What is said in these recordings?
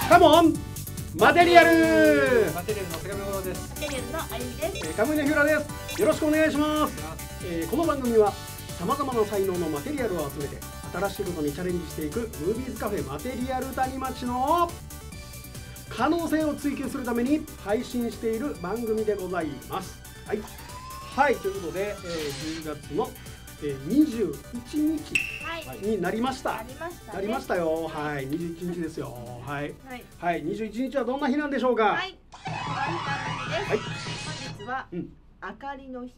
カモンマテリアル。 マテリアルの手紙物です。 マテリアルのあゆみです。 カムイのヒューラです。よろしくお願いします。この番組はさまざまな才能のマテリアルを集めて新しいことにチャレンジしていくムービーズカフェマテリアル谷町の可能性を追求するために配信している番組でございます。はい、はい、ということで、10月の21日になりました。なりましたよ。はい、21日ですよ。はい、はい、21日はどんな日なんでしょうか。 はい、簡単です。はい、本日はあかりの日。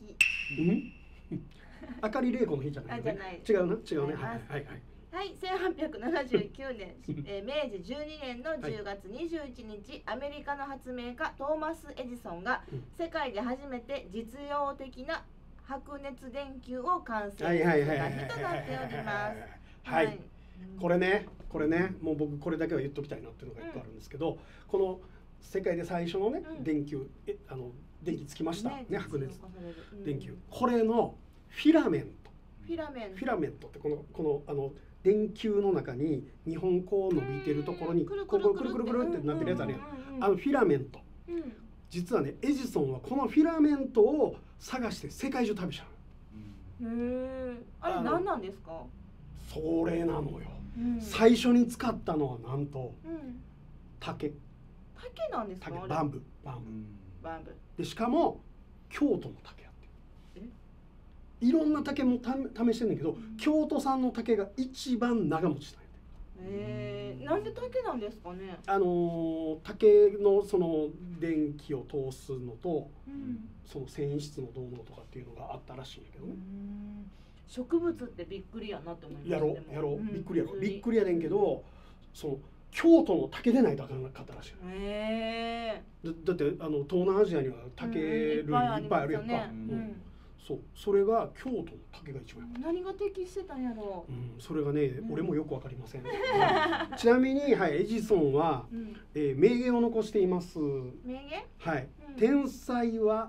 あかりれいこの日じゃないね。違うな、違うね。はいはいはい。 はい、1879年、明治12年の10月21日、アメリカの発明家トーマス・エジソンが世界で初めて実用的な白熱電球を完成させた日となっております。 はい、これね、もう僕これだけは言っときたいなっていうのが一個あるんですけど、この世界で最初のね、電球、電気つきましたね、白熱電球。これのフィラメントってこの電球の中に2本こう伸びてるところにここくるくるくるってなってるやつあるやん。フィラメント。実はね、エジソンはこのフィラメントを探して世界中旅したの。あれ何なんですか？ それなのよ。最初に使ったのはなんと竹なんですか？ バンブで、しかも京都の竹やってる。いろんな竹も試してんだけど、京都産の竹が一番長持ちしたんや。 なんで竹なんですかね。 竹のその電気を通すのと、その繊維質のどうのとかっていうのがあったらしいんやけどね。 植物ってびっくりやなって思います。 やろう、びっくりやろ、びっくりやねんけど、その京都の竹でないとあかんかったらしい。だって東南アジアには竹類いっぱいあるやんか。そう、それが京都の竹が一番。 何が適してたんやろう。それがね、俺もよくわかりません。ちなみに、はい、エジソンは名言を残しています。 名言？ はい、天才は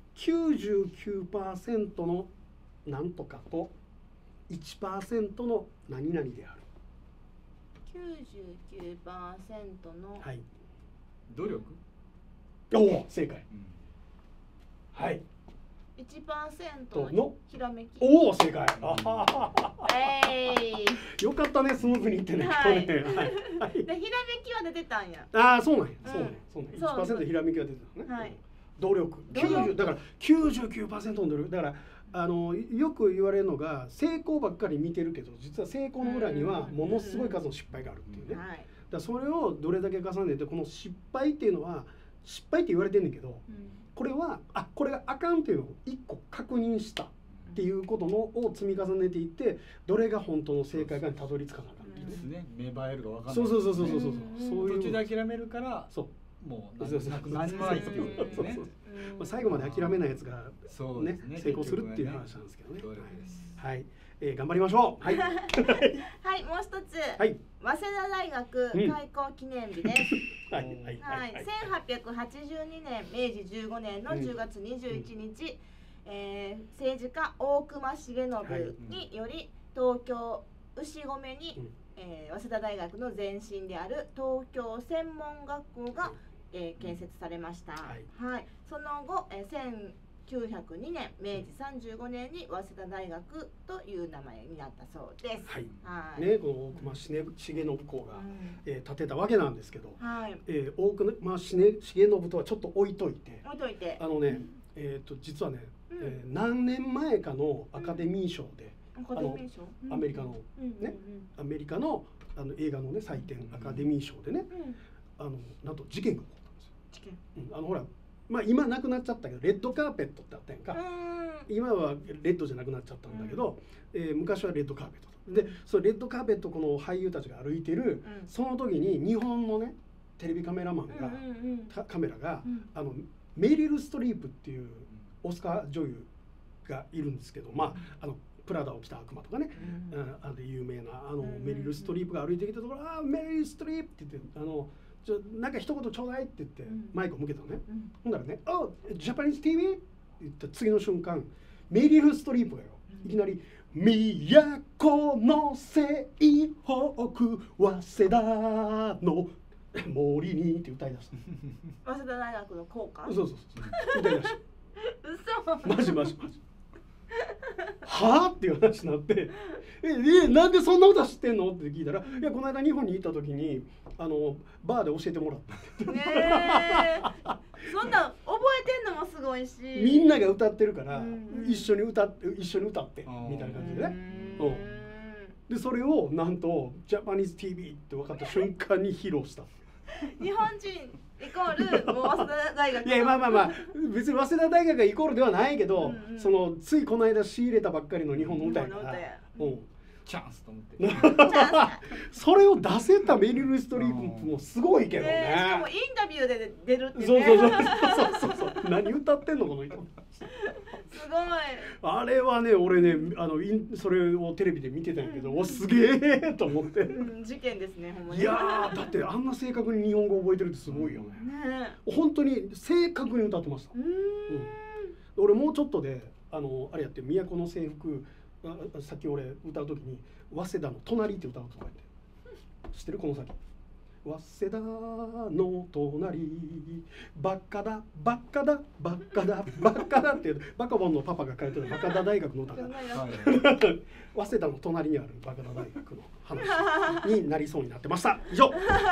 99% のなんとかと 1% の何々である。 99% の努力。 おお、正解。はい。 1% のひらめき。 おお、正解。よかったね、スムーズにいってね。 で、ひらめきは出てたんや。 ああ、そうなんや。そうね。1% ひらめきは出てたね。努力。だから99% の努力。だからよく言われるのが、成功ばっかり見てるけど、実は成功の裏にはものすごい数の失敗があるっていうね。だからそれをどれだけ重ねて、この失敗っていうのは失敗って言われてんねんけど、これはこれがあかんっていうのを一個確認したっていうことのを積み重ねていって、どれが本当の正解かにたどり着かなかったっていうね。 芽生えるか分かんない。 そういう途中で諦めるから、もう何もないっていうね。 最後まで諦めないやつがね、成功するっていう話なんですけどね。はい、頑張りましょう。はい、はい、 もう一つ、早稲田大学開校記念日です。1882年、明治15年の10月21日、政治家大隈重信により東京牛込に早稲田大学の前身である東京専門学校が建設されました。その後、1902年、明治35年に早稲田大学という名前になったそうです。 ね、この大隈重信公が建てたわけなんですけど、大隈重信とはちょっと置いといて、実はね、何年前かのアカデミー賞で、アメリカのね、アメリカの映画のね祭典アカデミー賞でね、なんと事件が起こったんですよ。ほら、今なくなっちゃったけど、レッドカーペットってあったやんか。今はレッドじゃなくなっちゃったんだけど、昔はレッドカーペットで、そのレッドカーペット、この俳優たちが歩いてるその時に、日本のねテレビカメラマンがカメラがメリル・ストリープっていうオスカー女優がいるんですけど、プラダを着た悪魔とかね、有名なメリル・ストリープが歩いてきたところ、メリル・ストリープって言ってなんか一言ちょうだいって言ってマイクを向けたのね。ほんならね、ジャパニーズ TV って言った次の瞬間、メリル・ストリープがよ、いきなり都の西北早稲田の森にって歌い出した。 早稲田大学の校歌。 そう歌い出した。 嘘。 マジはあっていう話になってなんでそんな歌知ってんのって聞いたら、いやこの間日本に行った時にバーで教えてもらったって。 そんな覚えてんのもすごいし、 みんなが歌ってるから一緒に歌ってみたいな感じでね。でそれをなんとジャパニーズ TV って分かった瞬間に披露した。 日本人イコールもう早稲田大学。 いやまあ別に早稲田大学がイコールではないけど、そのついこの間仕入れたばっかりの日本の歌やから。 チャンスと思ってそれを出せたメリル・ストリープもすごいけどね。 しかもインタビューで出るってね。 そう何歌ってんのこの人。 すごい。 あれはね俺ねそれをテレビで見てたんやけど、すげえと思って。 事件ですねほんまに。 いやだってあんな正確に日本語覚えてるってすごいよね。本当に正確に歌ってました。俺もうちょっとであれやって都の制服。さっき俺歌う時に早稲田の隣って歌うとか言って知ってるこの先早稲田の隣バカだバカだバカだバカだってバカボンのパパが書いてるバカダ大学の歌が早稲田の隣にあるバカダ大学の話になりそうになってました。以上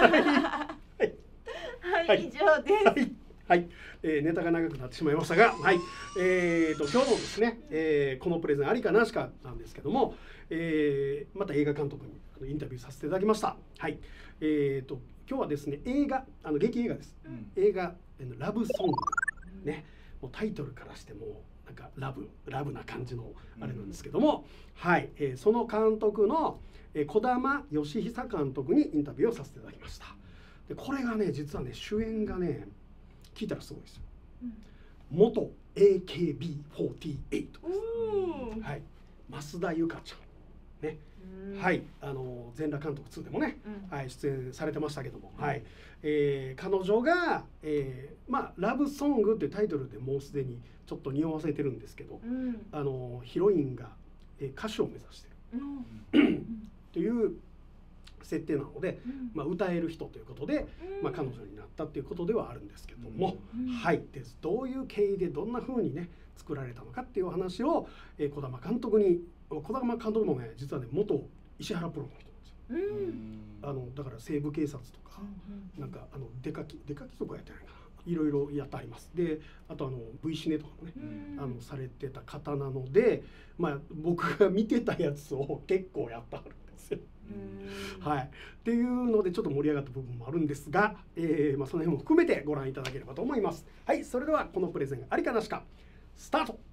はい、以上です。 はい、ネタが長くなってしまいましたが、はい、今日もですね、このプレゼンありかなしかなんですけども、また映画監督にインタビューさせていただきました。はい、今日はですね劇映画です。映画ラブソングね、もうタイトルからしてもなんかラブな感じのあれなんですけども、はい、その監督の児玉義久監督にインタビューをさせていただきました。でこれがね実はね主演がね聞いたらすごいですよ。元 AKB48、はい、増田由香ちゃんね、はい、全裸監督2でもね、はい、出演されてましたけども、はい、彼女が、ラブソングっていうタイトルでもうすでにちょっと匂わせてるんですけど、ヒロインが、歌手を目指してるという設定なので、歌える人ということで、彼女になったっていうことではあるんですけども、はい、でどういう経緯でどんな風にね作られたのかっていう話を児玉監督もね実はね元石原プロの人なんですよ。だから西部警察とか、なんか出かきとかやってないかな、いろいろやってあります。であとV シネとかもねされてた方なので、僕が見てたやつを結構やってあるんですよ。はい、っていうのでちょっと盛り上がった部分もあるんですが、その辺も含めてご覧いただければと思います。はい、それではこのプレゼンありかなしかスタート。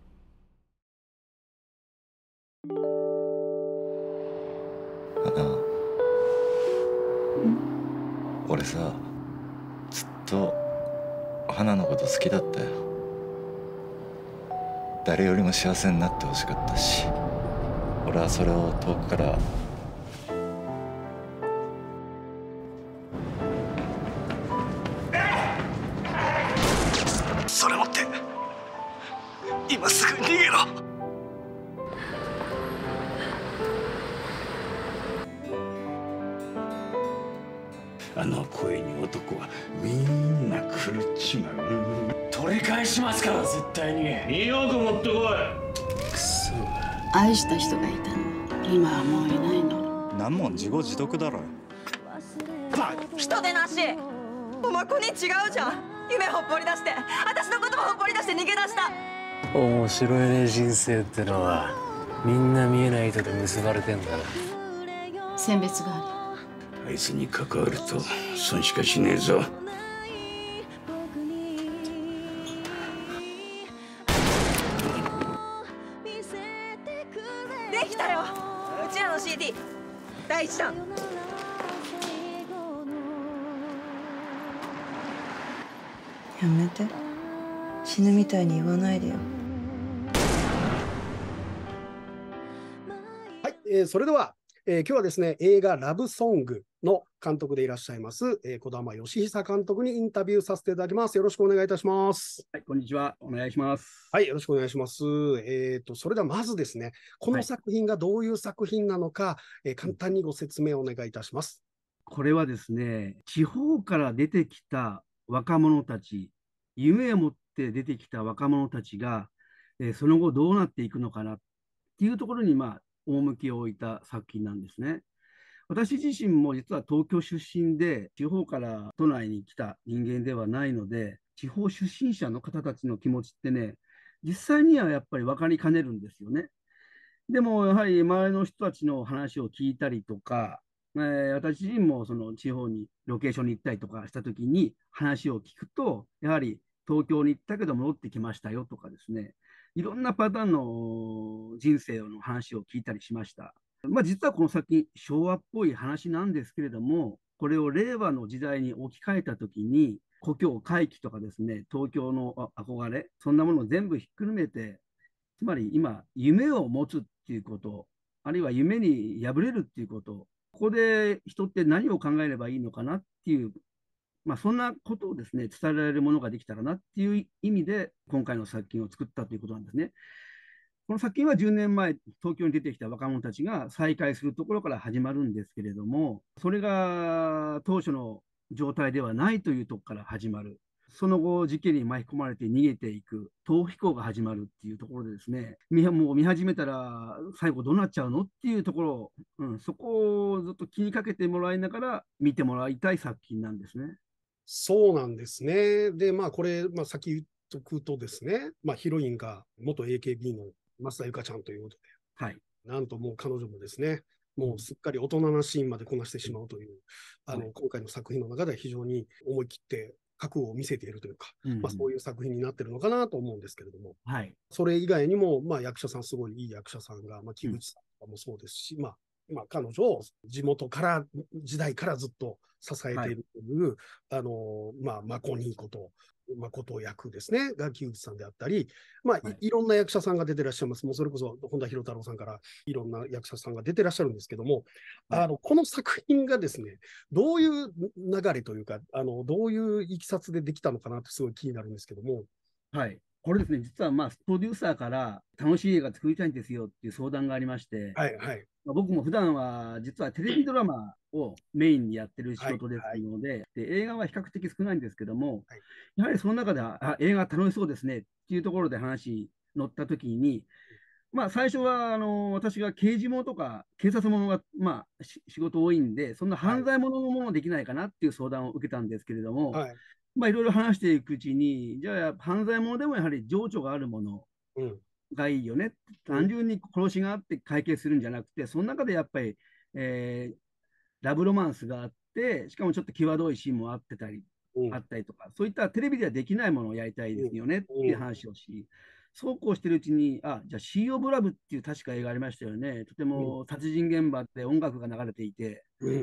俺さずっと花のこと好きだったよ。誰よりも幸せになってほしかったし、俺はそれを遠くからそれ持って今すぐ逃げろ。 あの声に男はみんな狂っちまう。 取り返しますから絶対に。 2億持ってこい。 くそ。 愛した人がいたの。今はもういないの。 なんも自業自得だろ。 人でなし。おまこに違うじゃん。夢ほっぽり出して私のこともほっぽり出して逃げ出した。 面白いね人生ってのは。みんな見えない糸で結ばれてんだな。 選別がある。 あいつに関わると損しかしねえぞ。 できたよ。うちらの CD 第一弾。 やめて、死ぬみたいに言わないでよ。 はい、それでは今日はですね映画ラブソングの監督でいらっしゃいます、児玉義久監督にインタビューさせていただきます。よろしくお願いいたします。 はい、こんにちは。お願いします。 はい、よろしくお願いします。それではまずですね、この作品がどういう作品なのか、簡単にご説明をお願いいたします。 これはですね、地方から出てきた若者たち、夢を持って出てきた若者たちが、その後どうなっていくのかなっていうところに、重きを置いた作品なんですね。私自身も実は東京出身で、地方から都内に来た人間ではないので、地方出身者の方たちの気持ちってね、実際にはやっぱり分かりかねるんですよね。でも、やはり周りの人たちの話を聞いたりとか、私自身もその地方にロケーションに行ったりとかしたときに話を聞くと、やはり東京に行ったけど戻ってきましたよとかですね、いろんなパターンの人生の話を聞いたりしました。実はこの先、昭和っぽい話なんですけれども、これを令和の時代に置き換えたときに、故郷回帰とかですね、東京の憧れ、そんなものを全部ひっくるめて、つまり今、夢を持つっていうこと、あるいは夢に破れるっていうこと、ここで人って何を考えればいいのかなっていう、そんなことをですね、伝えられるものができたらなっていう意味で、今回の作品を作ったということなんですね。この作品は10年前、東京に出てきた若者たちが再会するところから始まるんですけれども、それが当初の状態ではないというところから始まる。その後、事件に巻き込まれて逃げていく逃避行が始まるっていうところでですね、もう見始めたら最後どうなっちゃうのっていうところ、そこをずっと気にかけてもらいながら見てもらいたい作品なんですね。 そうなんですね。で、これ、先言っとくとですね、ヒロインが元 AKB の増田由香ちゃんということで、 はい、 なんともう彼女もですね、もうすっかり大人なシーンまでこなしてしまうという、今回の作品の中では非常に思い切って覚悟を見せているというか、そういう作品になってるのかなと思うんですけれども、 はい、 それ以外にも、役者さん、すごいいい役者さんが、木口さんとかもそうですし、彼女を地元から時代からずっと支えているという、マコニーこと誠役ですねが木内さんであったり、いろんな役者さんが出てらっしゃいます。もうそれこそ本田博太郎さんからいろんな役者さんが出てらっしゃるんですけども、この作品がですね、どういう流れというか、どういういきさつでできたのかなってすごい気になるんですけども。 はい。これですね、実はプロデューサーから楽しい映画作りたいんですよっていう相談がありまして、僕も普段は実はテレビドラマをメインにやってる仕事ですので、映画は比較的少ないんですけども、やはりその中で映画楽しそうですねっていうところで話乗ったときに、最初は私が刑事ものとか警察ものが、仕事多いんで、そんな犯罪もののものできないかなっていう相談を受けたんですけれども、いろいろ話していくうちに、じゃあ犯罪ものでもやはり情緒があるものがいいよね。単純に殺しがあって解決するんじゃなくて、その中でやっぱり、ラブロマンスがあって、しかもちょっと際どいシーンもあったりとか、そういったテレビではできないものをやりたいですよねっていう話をし、そうこうしてるうちに、じゃあシー・オブ・ラブっていう確か映画ありましたよね。とても殺人現場で音楽が流れていて、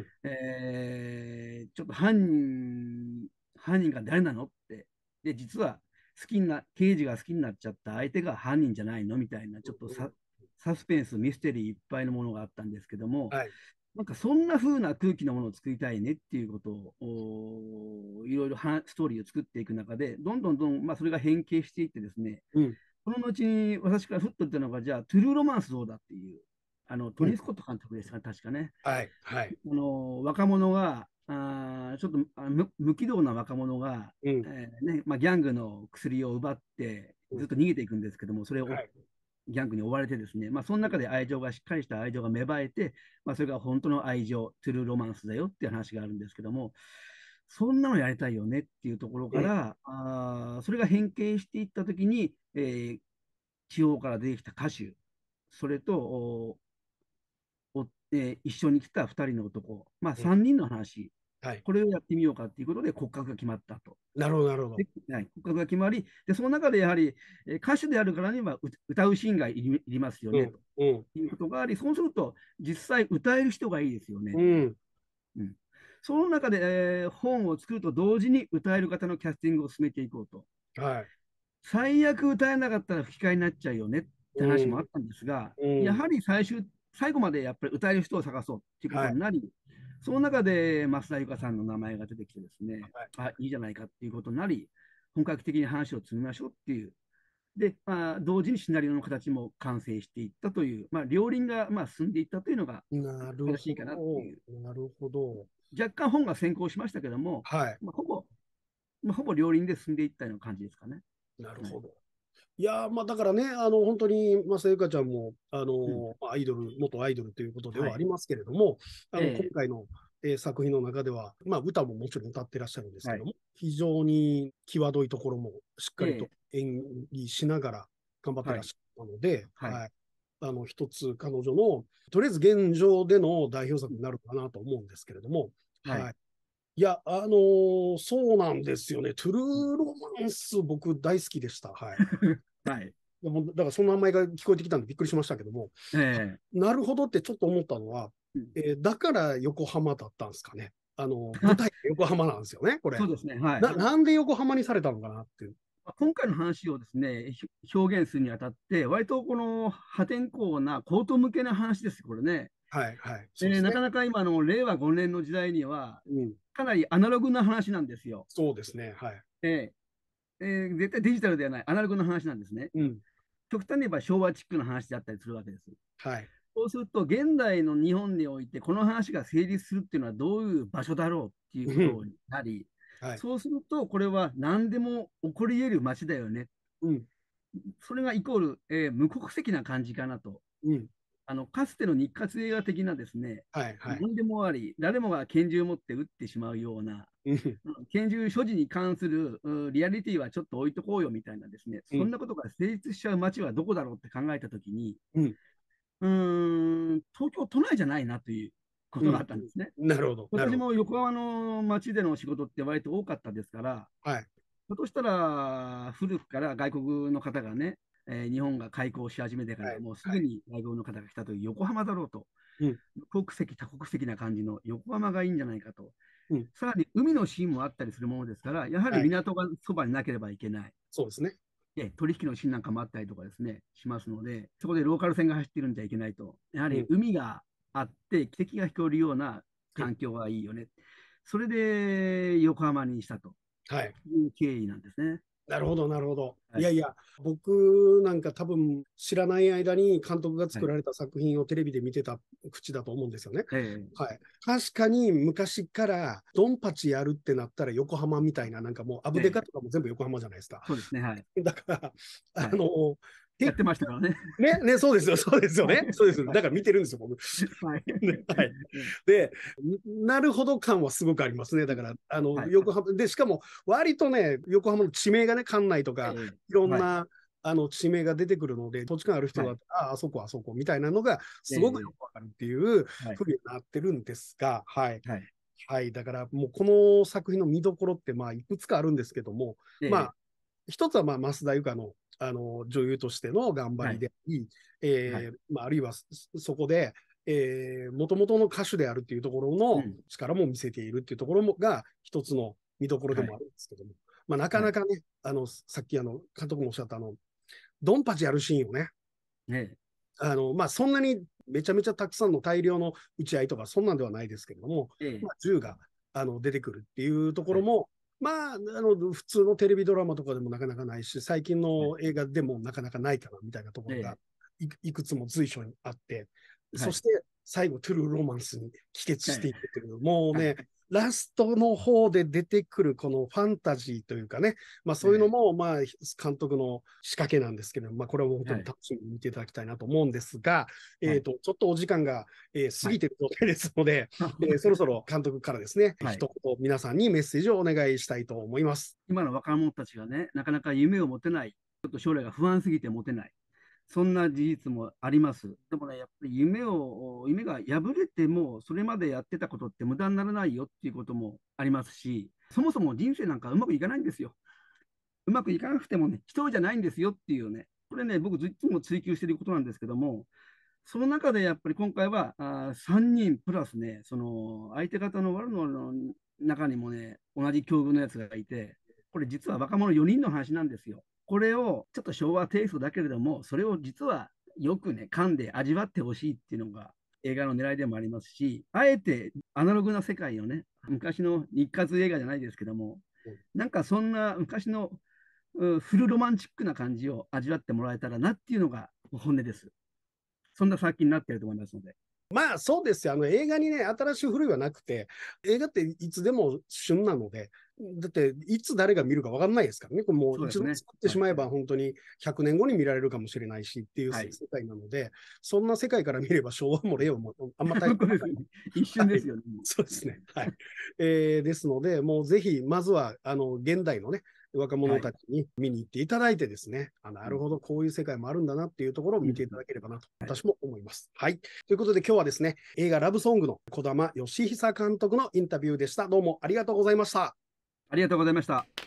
ちょっと犯人が誰なのって。で、実は刑事が好きになっちゃった相手が犯人じゃないのみたいな、ちょっとサスペンス、ミステリーいっぱいのものがあったんですけども、なんかそんな風な空気のものを作りたいねっていうことを、いろいろストーリーを作っていく中で、どんどんそれが変形していってですね、その後に私からふっと言ったのが、じゃあ、トゥルーロマンスどうだっていう、トニー・スコット監督ですか、確かね。若者が、ちょっと無軌道な若者が、ギャングの薬を奪ってずっと逃げていくんですけども、それをギャングに追われてですね、その中でしっかりした愛情が芽生えて、それが本当の愛情、トゥルーロマンスだよっていう話があるんですけども、そんなのやりたいよねっていうところから、それが変形していったときに、地方から出てきた歌手、それと一緒に来た2人の男、3人の話、これをやってみようかということで骨格が決まったと。 なるほど、なるほど。 骨格が決まり、その中でやはり歌手であるからには歌うシーンがいりますよね、ということがあり、そうすると実際歌える人がいいですよね。その中で、本を作ると同時に歌える方のキャスティングを進めていこうと。最悪歌えなかったら吹き替えになっちゃうよねって話もあったんですが、やはり最後までやっぱり歌える人を探そうっていうことになり、その中で増田由香さんの名前が出てきてですね、いいじゃないかっていうことになり、本格的に話を積みましょうっていう。で、同時にシナリオの形も完成していったという、両輪が進んでいったというのが正しいかなっていう。 なるほど。 若干本が先行しましたけども、 はい。 ほぼ両輪で進んでいったような感じですかね。 なるほど。いやまあだからね、本当に、増田由香ちゃんも、アイドル、元アイドルということではありますけれども、今回の、作品の中では、まあ歌ももちろん歌ってらっしゃるんですけども、非常に際どいところもしっかりと演技しながら頑張ってらっしゃったので、一つ彼女の、とりあえず現状での代表作になるかなと思うんですけれども、はい。いや、そうなんですよね。トゥルーロマンス、僕大好きでした。はい。 はい。 だからその名前が聞こえてきたんでびっくりしましたけども、なるほどってちょっと思ったのは、だから横浜だったんですかね。舞台横浜なんですよね、これ。 そうですね。はい。 なんで横浜にされたのかなっていう。 今回の話をですね、表現するにあたって、割とこの破天荒な、コート向けな話ですよ、これね。 はいはい。 なかなか今の令和5年の時代には、かなりアナログな話なんですよ。 そうですね。はい。 絶対デジタルではない、アナログな話なんですね。極端に言えば昭和チックな話だったりするわけです。 はい。 そうすると、現代の日本において、この話が成立するっていうのはどういう場所だろうっていうことになり、そうすると、これは何でも起こり得る街だよね。それがイコール、無国籍な感じかなと。かつての日活映画的なですね、何でもあり、誰もが拳銃を持って撃ってしまうような、拳銃所持に関するリアリティはちょっと置いとこうよみたいなですね、そんなことが成立しちゃう街はどこだろうって考えたときに、東京都内じゃないなということがあったんですね。 なるほど。 私も横浜の街での仕事って割と多かったですから、ひょっとしたら古くから外国の方がね、日本が開港し始めてから、もうすぐに外国の方が来たという横浜だろうと、無国籍、多国籍な感じの横浜がいいんじゃないかと、さらに海のシーンもあったりするものですから、やはり港がそばになければいけない。 そうですね。 取引のシーンなんかもあったりとかですね、しますので、そこでローカル線が走ってるんじゃいけないと、やはり海があって、汽笛が聞こえるような環境がいいよね。それで横浜にしたという経緯なんですね。 なるほど、なるほど。いやいや、僕なんか多分知らない間に監督が作られた作品をテレビで見てた口だと思うんですよね。はい。確かに昔からドンパチやるってなったら横浜みたいな、なんかもうアブデカとかも全部横浜じゃないですか。 そうですね。はい。 だから、 やってましたからね。 ね、そうですよ、そうですよね。そうです。だから見てるんですよ、僕。はい。で、なるほど感はすごくありますね。だから、横浜、で、しかも、割とね、横浜の地名がね、関内とか、いろんな、地名が出てくるので、土地勘ある人だったら、あそこ、あそこ、みたいなのが、すごくよくわかるっていうふうになってるんですが、はい。はい。だから、もう、この作品の見どころって、まあ、いくつかあるんですけども、まあ、一つは、まあ、増田由香の、女優としての頑張りであり、まあ、あるいはそこで、もともとの歌手であるっていうところの力も見せているっていうところが一つの見どころでもあるんですけども、まあ、なかなかね、さっき監督もおっしゃったドンパチやるシーンをね、まあ、そんなにめちゃめちゃたくさんの大量の撃ち合いとかそんなんではないですけれども、まあ、銃が出てくるっていうところも、まあ、普通のテレビドラマとかでもなかなかないし、最近の映画でもなかなかないかなみたいなところがいくつも随所にあって、そして最後、トゥルーロマンスに帰結していくっていう、もうね、ラストの方で出てくるこのファンタジーというかね、まあそういうのも、まあ監督の仕掛けなんですけど、まあこれは本当に楽しみに見ていただきたいなと思うんですが、ちょっとお時間が過ぎている状態ですので、そろそろ監督からですね、一言皆さんにメッセージをお願いしたいと思います。 今の若者たちがね、なかなか夢を持てない、ちょっと将来が不安すぎて持てない。そんな事実もあります。でもね、やっぱり夢が破れても、それまでやってたことって無駄にならないよっていうこともありますし、そもそも人生なんかうまくいかないんですよ。うまくいかなくてもね、一人じゃないんですよっていうね、これね、僕いつも追求していることなんですけども、その中でやっぱり今回は3人プラスね、その相手方のワルの中にもね、同じ境遇のやつがいて、これ実は若者4人の話なんですよ。これをちょっと昭和テイストだけれども、それを実はよくね、噛んで味わってほしいっていうのが映画の狙いでもありますし、あえてアナログな世界をね、昔の日活映画じゃないですけども、なんかそんな昔のフルロマンチックな感じを味わってもらえたらなっていうのが本音です。そんな作品になっていると思いますので、 まあそうですよ。映画にね、新しい古いはなくて、映画っていつでも旬なので、だっていつ誰が見るか分かんないですからね。これもう一度作ってしまえば本当に100年後に見られるかもしれないしっていう世界なので、そんな世界から見れば昭和も令和もあんま大変一瞬ですよね。 そうですね。はい。ですので、もうぜひまずは現代のね、若者たちに見に行っていただいてですね、なるほど、こういう世界もあるんだなっていうところを見ていただければなと、私も思います。はい。ということで今日はですね、映画ラブソングの児玉義久監督のインタビューでした。どうもありがとうございました。 ありがとうございました。はい 、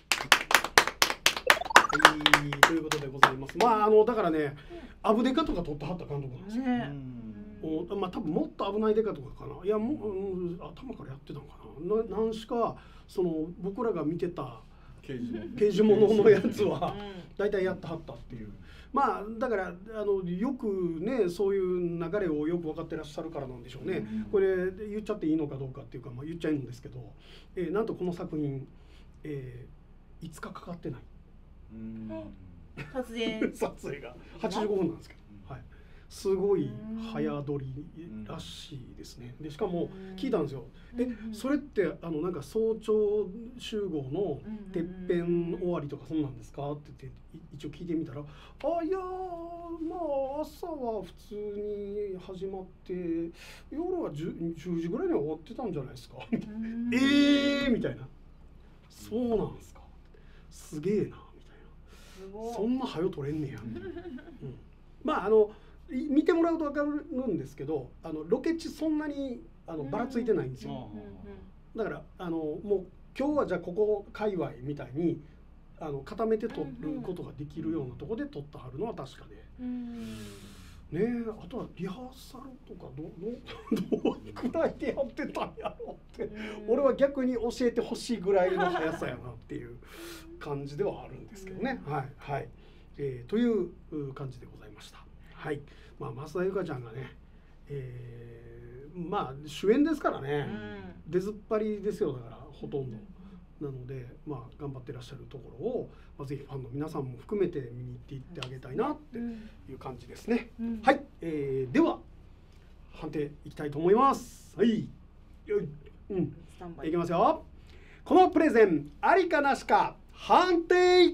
ということでございます。まあ、だからね、アブデカとか撮ってはった監督なんですよ。まあ、多分もっと危ないデカとかかな。いや、もう、頭からやってたのかな。なんしか、僕らが見てた刑事物のやつは大体やってはったっていう。まあだからよくねそういう流れをよく分かってらっしゃるからなんでしょうね。これ言っちゃっていいのかどうかっていうか、まあ、言っちゃうんですけど、なんとこの作品、5日かかってない。 撮影が85分なんですけど、はい、すごい早撮りらしいですね。でしかも聞いたんですよ。それってなんか早朝集合のてっぺん終わりとかそんなんですかって言って一応聞いてみたら、いやまあ朝は普通に始まって夜は 10時ぐらいには終わってたんじゃないですかみたいな。そうなんですか、すげえなみたいな、そんな早撮れんねや、まあ見てもらうと分かるんですけど、ロケ地そんなにばらついてないんですよ。だからもう今日はじゃあここ界隈みたいに固めて撮ることができるようなところで撮ってはるのは確かで、ね、あとはリハーサルとかどうくらいでやってたんやろって、俺は逆に教えてほしいぐらいの速さやなっていう感じではあるんですけどね。はいはい、という感じでございました。はい、まあ、増田由香ちゃんがね、まあ主演ですからね、出ずっぱりですよ、だからほとんど。なので、まあ、頑張ってらっしゃるところを、まあ、ぜひファンの皆さんも含めて見に行っていってあげたいなっていう感じですね。はい、では判定いきたいと思います。はい、いきますよ。このプレゼンありかなしか判定。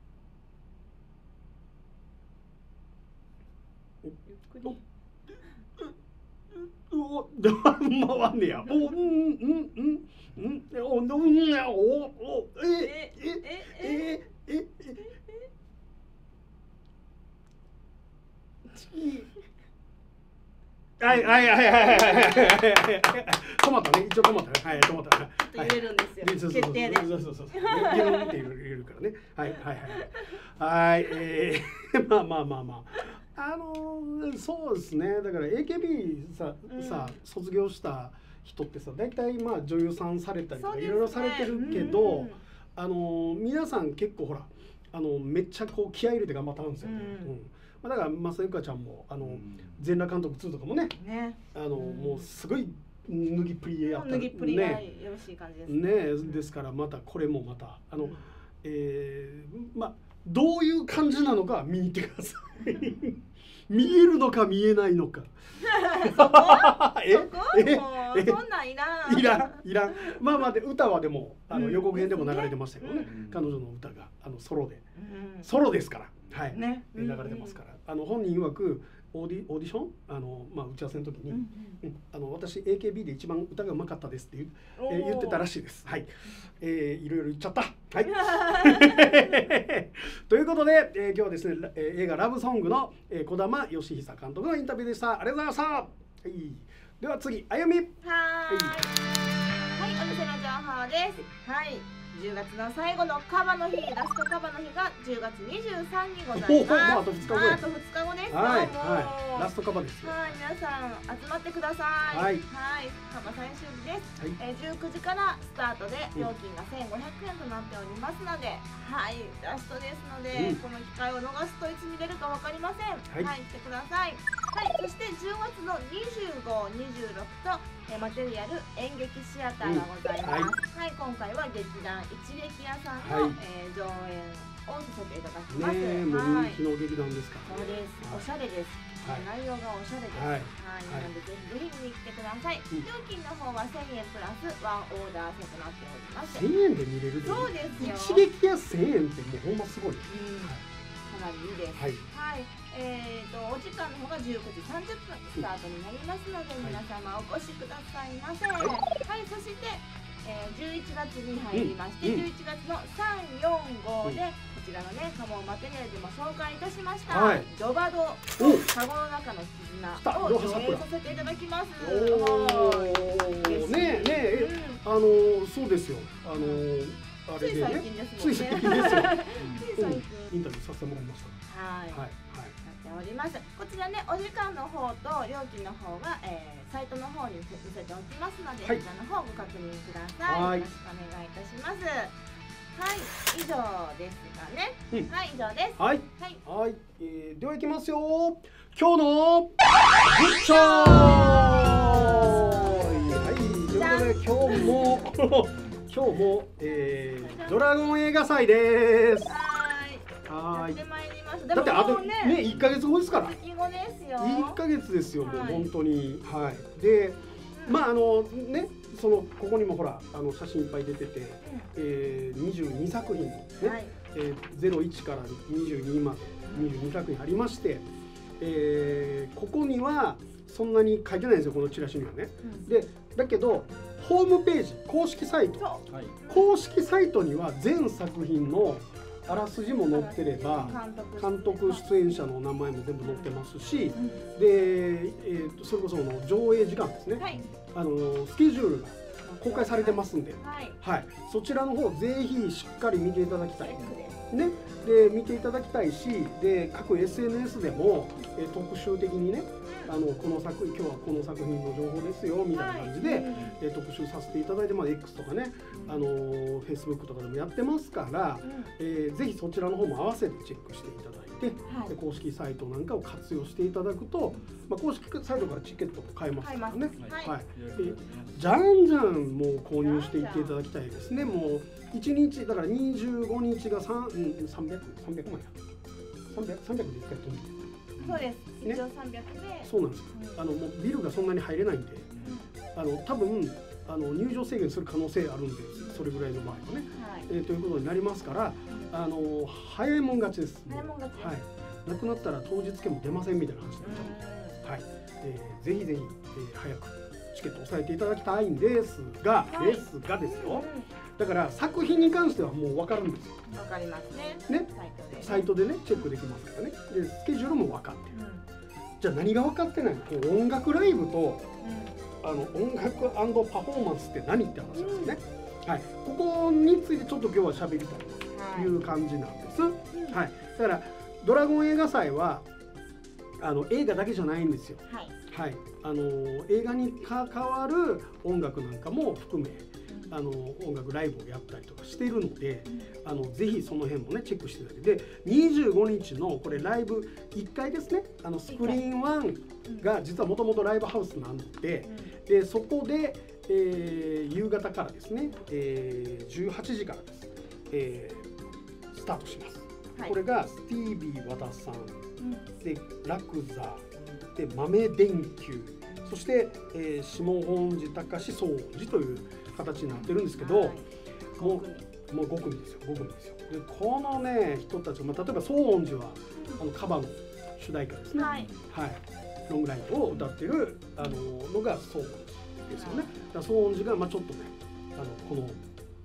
回んねや。止まったね、一応止まったね。はい、止まった。 入れるんですよ。決定で。 そう。入れるからね。はい。まあそうですね。だから AKB さ卒業した人ってさ、大体まあ女優さんされたりとかいろいろされてるけど、皆さん結構ほらめっちゃこう気合い入れて頑張ったんですよね。だから増田由香ちゃんも全裸監督2とかもね、もうすごい脱ぎっぷりやった脱ぎっぷりがよろしい感じですね。 ですからまたこれもまたまあどういう感じなのか見に行ってください。見えるのか見えないのか。 そんなんいらん。まあで歌はでも予告編でも流れてましたけどね。彼女の歌がソロですから、はい、流れてますから。本人曰くオーディションまあ打ち合わせの時に私 AKB で一番歌がうまかったですって言ってたらしいです。はい。いろいろ言っちゃった。はい。ということで、今日はですね、映画ラブソングの児玉義久監督のインタビューでした。ありがとうございました。はい。では次、あゆみ。はい、 お店の情報です。はい。10月の最後のカバの日、ラストカバの日が10月23日にございます。 あと2日後です。 はい、 ラストカバです。 はい、皆さん集まってください。はい、カバ最終日です。19時からスタートで料金が1500円となっておりますので、はい、ラストですので、この機会を逃すといつ見れるかわかりません。はい、来てください。はい、そして10月の25、26とマテリアル演劇シアターがございます。はい、今回は劇団一劇屋さんの上演をさせていただきます。 もう人気の劇団ですから。 そうです。おしゃれです。 内容がおしゃれです。はい、なのでぜひ見に来てください。料金の方は1000円プラスワンオーダー制となっております。 1000円で見れる。 そうですよ。 一撃や1000円ってもうほんますごい。 かなりいいです。はい。お時間の方が19時30分スタートになりますので、皆様お越しくださいませ。はい、そして11月に入りまして、11月の3、4、5でこちらのね、カモンマテリアルでも紹介いたしましたジョバドカゴの中の絆を上映させていただきます。 ねえ、そうですよ。 つい最近ですもんね。 つい最近ですよ。インタビューさせてもらいました。 はい。やっております。こちらね、お時間の方と料金の方がサイトの方に載せておきますので、こちらの方ご確認ください。よろしくお願いいたします。はい、以上ですかね。はい、以上です。 はい。はい。では行きますよ。今日のグッチョー。はい。ということで今日もドラゴン映画祭です。 はい。やってまいりました。 だってあとね1ヶ月後ですから。 先後ですよ。 1ヶ月ですよ。もう本当に。はい。で、まあね、ここにもほら写真いっぱい出てて、22作品ね、01から22まで22作品ありまして、ここにはそんなに書いてないんですよ、このチラシにはね。で、だけどホームページ公式サイトには全作品のあらすじも載ってれば、監督出演者の名前も全部載ってますし、で、それこそ上映時間ですね、スケジュールが公開されてますんで、はい、そちらの方ぜひしっかり見ていただきたいね。で見ていただきたいし、で各 SNS でも特集的にね、この作品今日はこの作品の情報ですよみたいな感じで、特集させていただいて、X とかね、Facebook とかでもやってますから、ぜひそちらの方も合わせてチェックしていただいて、で公式サイトなんかを活用していただくと、公式サイトからチケットも買えますからね。はい。じゃんじゃんもう購入していっていただきたいですね。もう1日だから25日が300万や。300で1回飛んで。 そうです。一応300で。 そうなんですよ。もうビルがそんなに入れないんで、多分入場制限する可能性あるんで、それぐらいの場合はね、ということになりますから、早いもん勝ちです。 早いもん勝ち。 はい。なくなったら当日券も出ませんみたいな話になっちゃう。はい。ぜひぜひ早くチケットを押さえていただきたいんですが、ですよ。だから作品に関してはもう分かるんですよ。 分かりますね。 ね。サイトでねチェックできますからね。でスケジュールも分かってる。じゃあ何が分かってないの？音楽ライブと音楽&パフォーマンスって何って話なんですね。はい。ここについてちょっと今日は喋りたいという感じなんです。はい。だからドラゴン映画祭は映画だけじゃないんですよ。はい。映画に関わる音楽なんかも含め。音楽ライブをやったりとかしているので、ぜひその辺もねチェックしていただいて、で25日のこれライブ1回ですね、スクリーン1が実はもともとライブハウスなので、でそこで、夕方からですね、18時からです、スタートします。これがスティービー和田さん、でラクザで豆電球、そして、下本寺隆総本寺という形になってるんですけど、もう5組ですよ。5組ですよ。でこのね人たち、例えば総本寺はカバの主題歌ですね。はい。ロングラインを歌ってるのが総本寺ですよね。だから総本寺がちょっとねこの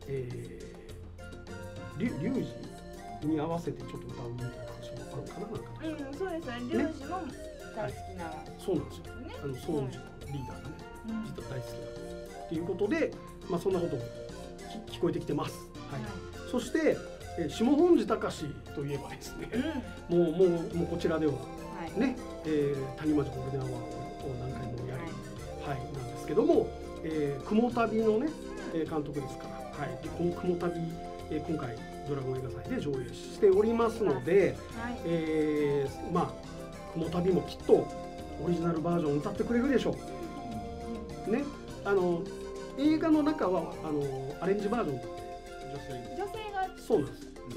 龍二に合わせてちょっと歌うみたいな話もあるかな、なんか。 そうですね。龍二も大好きな。 そうなんですよ。総本寺のリーダーがね、実は大好きな。ということで、そんなことも聞こえてきてます。はい。そして下本寺隆といえばですね、もうこちらではね、谷町ゴールデンアワーを何回もやり、なんですけども、雲旅のね監督ですから、はい。でこの雲旅今回ドラゴン映画祭で上映しておりますので、雲旅もきっとオリジナルバージョンを歌ってくれるでしょう。ね。映画の中はアレンジバージョンで女性がそうなんです。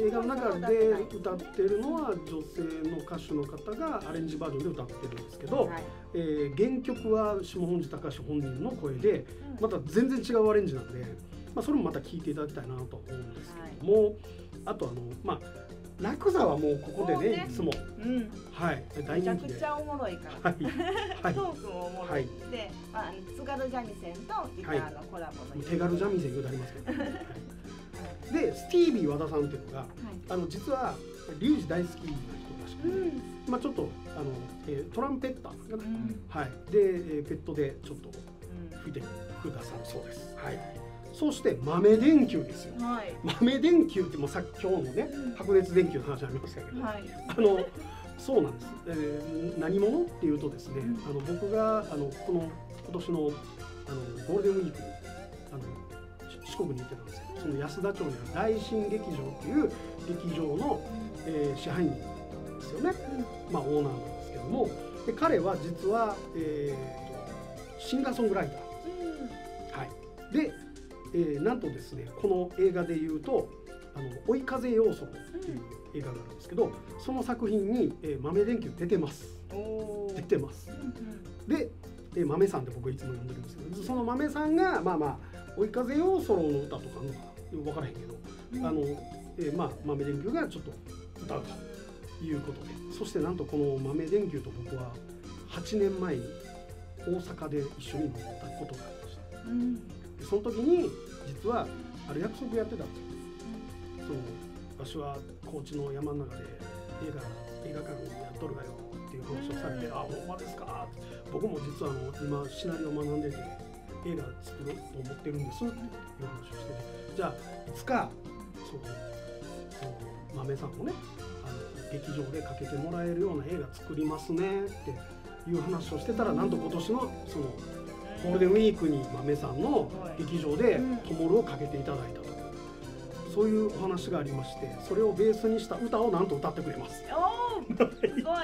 映画の中で歌ってるのは女性の歌手の方がアレンジバージョンで歌ってるんですけど、原曲は下本寺隆本人の声でまた全然違うアレンジなんで、それもまた聴いていただきたいなと思うんですけども、あとラクザはもうここでね、いつも、はい、大人気で。 めちゃくちゃおもろいから。トークもおもろい。で、津軽三味線とギターのコラボの。 手軽三味線言うてありますけど。で、スティービー和田さんっていうのが、実はリュウジ大好きな人らしくて、ちょっとトランペッターかな。はい。で、ペットでちょっと吹いてくださるそうです。はい。そして豆電球ですよ。豆電球ってもうさっき今日のね白熱電球の話ありましたけど、そうなんです。何者っていうとですね、僕がこの今年のゴールデンウィーク四国に行ってたんですよ。その安田町にある大新劇場っていう劇場の支配人なんですよね。オーナーなんですけども、で彼は実はシンガーソングライター。はい。でなんとですね、この映画でいうと追い風要素っていう映画があるんですけど、その作品に豆電球出てます。出てます。で、豆さんって僕いつも呼んでるんですけど、その豆さんが追い風要素の歌とかのか分からへんけど、豆電球がちょっと歌うということで、そしてなんとこの豆電球と僕は8年前に大阪で一緒に飲んだことがありました。その時に実はある約束やってたんですよ。私は高知の山の中で映画館やっとるがよっていう話をされて、ほんまですか。僕も実は今シナリオを学んでて映画作ろうと思ってるんですっていう話をしてて、じゃあいつか豆さんもね劇場でかけてもらえるような映画作りますねっていう話をしてたら、なんと今年のそのゴールデンウィークに豆さんの劇場でトモルをかけていただいたと、そういうお話がありまして、それをベースにした歌をなんと歌ってくれます。すごい。はい。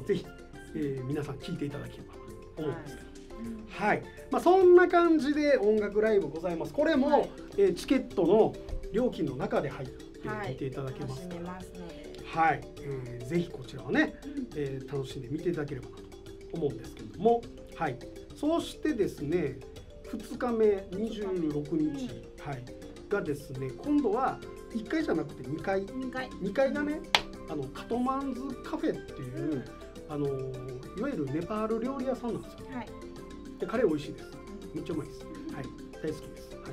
ぜひ、皆さん聴いていただければと思うんですけど、はい。そんな感じで音楽ライブございます。これも、チケットの料金の中で入って見ていただけますから、はい。ぜひこちらはね、楽しんで見ていただければなと思うんですけども、はい。そしてですね、2日目26日、がですね、今度は1階じゃなくて2階がね、カトマンズカフェっていう、いわゆるネパール料理屋さんなんですよ。でカレー美味しいです。めっちゃうまいです。はい、大好きです。はい、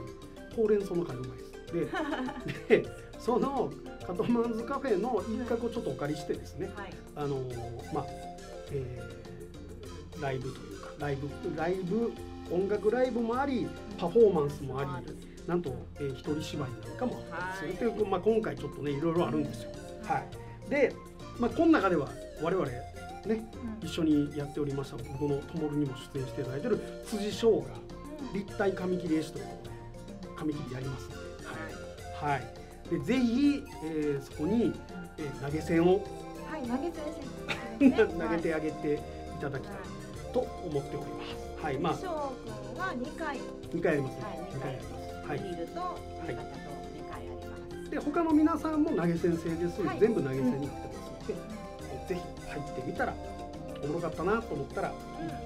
ほうれん草のカレーうまいです。でそのカトマンズカフェの一角をちょっとお借りしてですね、ライブというかライブ音楽ライブもあり、パフォーマンスもあり、なんと、一人芝居なんかもあったりするという、今回ちょっとねいろいろあるんですよ。はい。で、この中では我々ね、一緒にやっておりました僕のトモルにも出演していただいている辻翔が立体紙切り絵師というのをね紙切りやりますので、はい。でぜひ、そこに、投げ銭を、投げてあげていただきたいと思っております。はい、 翔くんは2回ありますね。2回あります。はい。 ビールと浴衣と2回あります。 で他の皆さんも投げ銭制ですので、全部投げ銭になってますので、ぜひ入ってみたらおもろかったなと思ったら、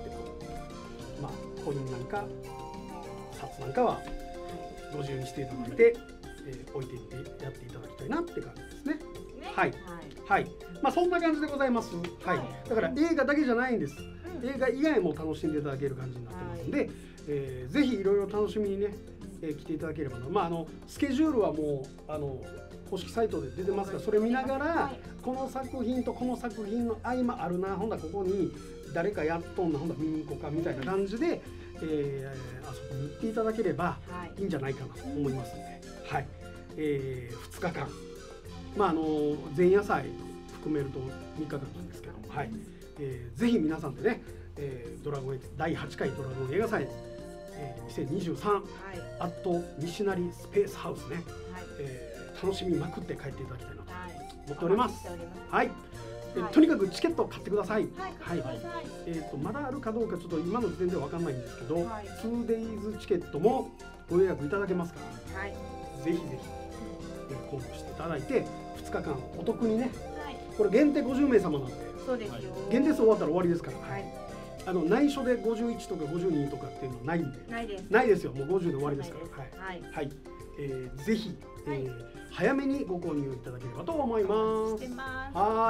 コインなんか札なんかはご自由にしていただいて、置いていってやっていただきたいなって感じですね。はいはい。そんな感じでございます。はい。だから映画だけじゃないんです。映画以外も楽しんでいただける感じになってますので、ぜひいろいろ楽しみにね、来ていただければな。スケジュールはもう公式サイトで出てますから、それ見ながら、この作品とこの作品の合間あるな、ほんだここに誰かやっとんな、ほんだ見に行こうかみたいな感じで、あそこに行っていただければいいんじゃないかなと思いますので、はい。2日間、前夜祭含めると3日間なんですけども、はい。ぜひ皆さんでね、ドラゴン第8回ドラゴン映画祭、2023、アット西成スペースハウスね、楽しみまくって帰っていただきたいなと思っております。はい。とにかくチケットを買ってください。はい。まだあるかどうかちょっと今の時点では分かんないんですけど、2days チケットもご予約いただけますから、ぜひぜひ購入していただいて2日間お得にね、これ限定50名様なんで、 そうですよ、 限定数終わったら終わりですから、内緒で51とか52とかっていうのはないんで、ないですよ、もう50で終わりですから、はい、ぜひ早めにご購入いただければと思います。はい、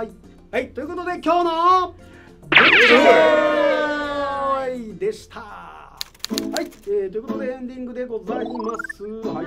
ということで今日のでした。はい、ということでエンディングでございます。はい、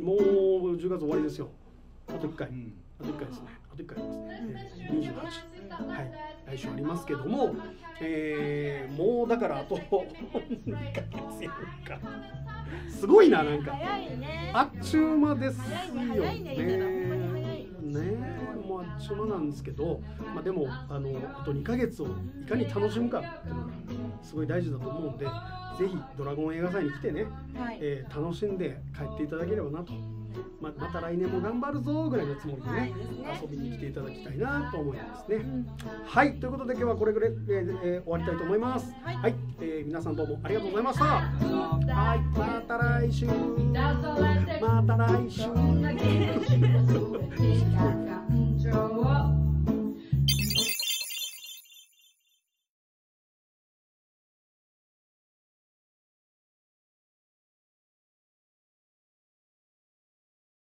もう10月終わりですよ。あと1回、あと1回ですね。あと1回ありますね。28。はい、来週ありますけども、もうだからあと2ヶ月やるか。すごいな、なんか。あっちゅう間ですよね。もうあっちゅう間なんですけど、まあでもあと2ヶ月をいかに楽しむかっていうのがすごい大事だと思うんで、ぜひドラゴン映画祭に来てね、楽しんで帰っていただければなと。また来年も頑張るぞぐらいのつもりでね、遊びに来ていただきたいなと思いますね。はい、ということで今日はこれぐらいで終わりたいと思います。はい、皆さんどうもありがとうございました。はい、また来週。また来週。